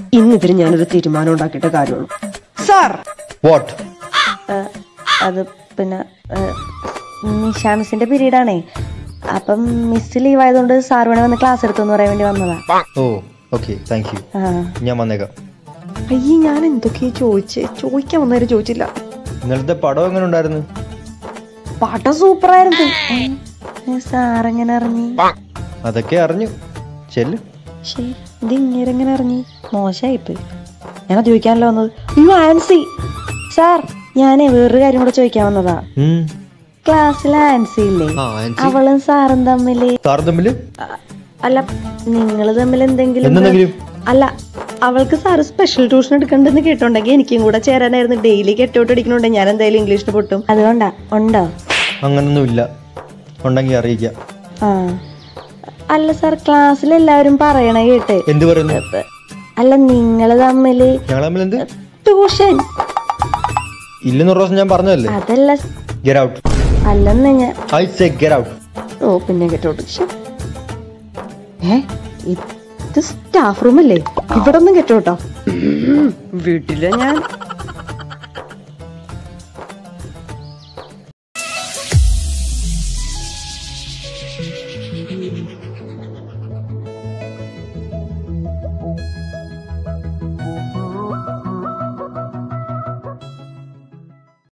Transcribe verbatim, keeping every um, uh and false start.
ഇന്നിതിന് ഞാനൊരു തീരുമാനം ഉണ്ടാക്കിയിട്ട് കാര്യമുള്ളൂ. Sir what? അത് പിന്നെ നിഷാ മിസ്സിന്റെ പീരീഡാണേ. അപ്പം മിസ് ലീവ് ആയതുകൊണ്ട് സാർ വേണേ വന്ന് ക്ലാസ് എടുത്തെന്ന് പറയാൻ വേണ്ടി വന്നതാ. Oh okay, thank you. ഞാൻ വന്നേക്കാം. അയ്യേ, ഞാൻ എന്തൊക്കെയാ ചോദിച്ചേ? ചോദിക്കാൻ വന്നേരം ചോദിച്ചില്ല. ഇന്നലത്തെ പടം എങ്ങനെ ഉണ്ടായിരുന്നു? പാട്ടം സൂപ്പറായിരുന്നു. സാർ എങ്ങനെ അറിഞ്ഞു? അതൊക്കെ അറിഞ്ഞു. ചെല്ല്. ശരി, ഇത് ഇങ്ങനെ എങ്ങനെ അറിഞ്ഞു? മോശമായിപ്പോയി. ഞാൻ ചോദിക്കാനല്ലോ വന്നത്. അയ്യോ ആൻസി സാർ, ഞാനേ വേറൊരു കാര്യം കൂടെ ചോദിക്കാൻ വന്നതാ. ക്ലാസ്സിലെ ആൻസി ഇല്ലേ, അവളും സാറും തമ്മില് തമ്മില് അല്ല നിങ്ങള് തമ്മിൽ എന്തെങ്കിലും അല്ല, അവൾക്ക് സാറ് സ്പെഷ്യൽ ട്യൂഷൻ എടുക്കണ്ടെന്ന് കേട്ടോണ്ടെങ്കിൽ എനിക്കും കൂടെ ചേരാനായിരുന്നു. ഡെയിലി കെട്ടോട്ട് അടിക്കണോണ്ട് ഞാൻ എന്തായാലും ഇംഗ്ലീഷിന് പൊട്ടും. അതുകൊണ്ടാ. ഉണ്ടോ? അങ്ങനൊന്നും ഇല്ല. ഉണ്ടെങ്കിൽ അറിയിക്കാം. ആ അല്ല സാർ, ക്ലാസ്സിൽ എല്ലാവരും പറയണ കേട്ട്. എന്ത് പറയുന്നു? അല്ല നിങ്ങള് തമ്മില് ട്യൂഷൻ ഇല്ലെന്ന് ഒരു ദിവസം ഞാൻ പറഞ്ഞതല്ലേ. അതല്ല ഗെറ്റ് ഔട്ട്. അല്ലെന്ന് ഞാൻ ഐ സേ ഗെറ്റ് ഔട്ട്. ഓ പിന്നെ കെട്ടോട്ട്. ഏ ഇത് സ്റ്റാഫ് റൂം അല്ലേ? ഇവിടെ ഒന്നും കെട്ടോട്ടോ. വീട്ടില് ഞാൻ